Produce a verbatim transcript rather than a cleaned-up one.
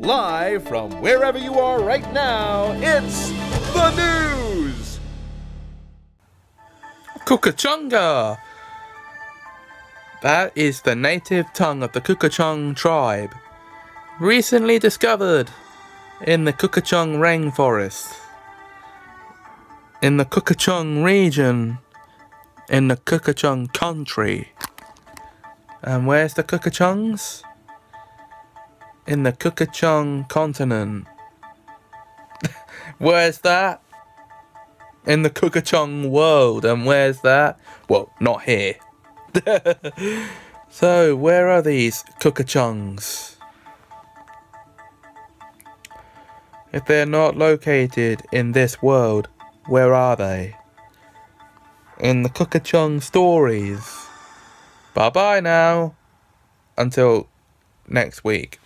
Live from wherever you are right now, it's the news! Kukachunga! That is the native tongue of the Kukachung tribe, recently discovered in the Kukachung rainforest, in the Kukachung region, in the Kukachung country. And where's the Kukachungs? In the Kukachung continent. Where's that? In the Kukachung world. And where's that? Well, not here. So, where are these Kukachungs? If they're not located in this world, where are they? In the Kukachung stories. Bye bye now. Until next week.